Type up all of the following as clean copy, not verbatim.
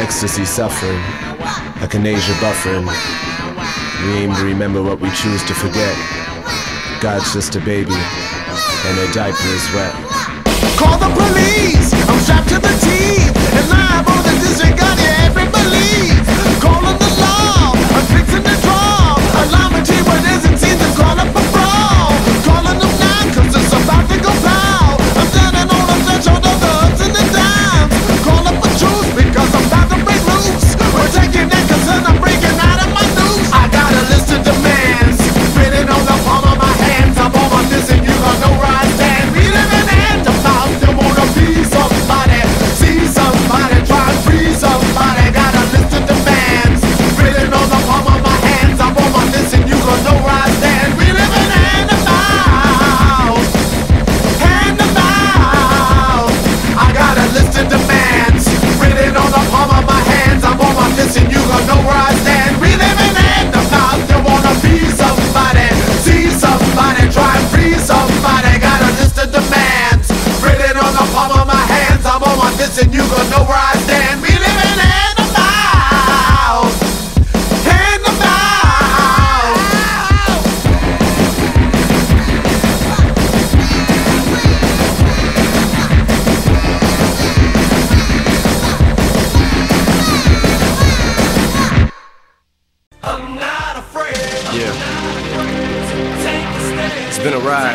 ecstasy suffering, echinacea buffering. We aim to remember what we choose to forget. God's just a baby, and her diaper is wet. Call the police, I'm strapped to the teeth, and liable to disregard you every belief. Calling the law, I'm fixing the draw. Allow me to what isn't seen to call up a brawl. Calling them now, cause it's about to go pow. I'm standing on the threshold of the ups and the downs. Call up a truce, because I'm about to break loose. We're taking that concern, I'm breaking out of my noose. I got a list of demands, written on the palm of my hands. I'm on this and you got no right stand. We live in hand to mouth. You wanna be somebody, see somebody, try and free somebody. Got a list of demands, written on the palm of my hands. I'm on my list and you got no right stand. We live in hand to mouth, hand to mouth. I got a list of demands, written on the palm of my hands. I'm on my list and you got no right stand. We live in hand to mouth. You wanna be somebody, see somebody, try and free somebody. Got a list of demands, written on the palm of my hands. I'm on my list and you gon' know where I stand. We live in hand to mouth, hand to mouth. I'm not afraid. Yeah. It's been a ride.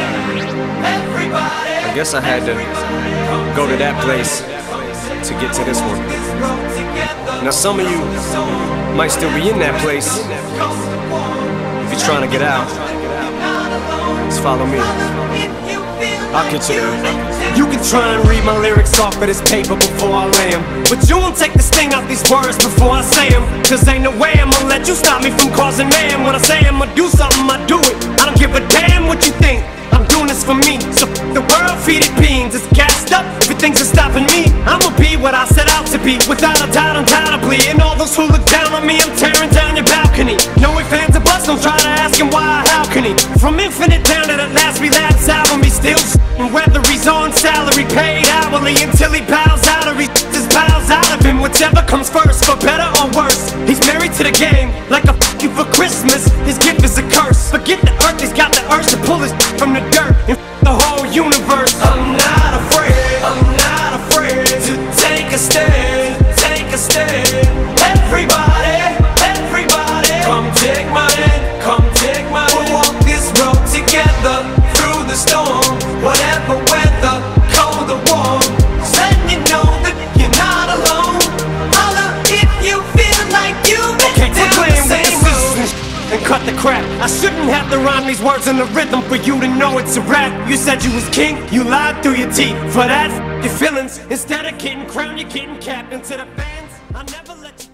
I guess I had to go to that place to get to this one. Now some of you might still be in that place. If you're trying to get out, just follow me. I'll get you there. You can try and read my lyrics off of this paper before I lay 'em, but you won't take the sting out these words before I say 'em. Cause ain't no way I'ma let you stop me from causing man. When I say I'ma do something, I do it. I don't give a damn what you think. I'm doing this for me, so the world feed it beans. It's gassed up, everything's stopping me. I'ma be what I set out to be, without a doubt, undoubtedly. And all those who look down on me, I'm tearing down your balcony. No ifs, ands, or buts, don't try to ask him why or how can he. From Infinite down to the last relapse album, he's still and whether he's on salary, paid hourly, until he bows out or he just bows out of him. Whichever comes first, for better or worse. He's married to the game, like a f you for Christmas. His gift is a curse. Forget the earth, he's got the urge to pull his from the dirt and the whole universe. I'm not afraid, I'm not afraid to take a stand, take a stand. Everybody, everybody, come take my hand, come take my hand. We'll walk this road together through the storm, whatever weather, cold or warm. Just letting you know that you're not alone. Holla if you feel like you've been down the same road. And cut the crap. I shouldn't have to rhyme these words in the rhythm for you to know it's a rap. You said you was king, you lied through your teeth. For that, your feelings. Instead of getting crowned, you're getting capped. Into the fans, I never let you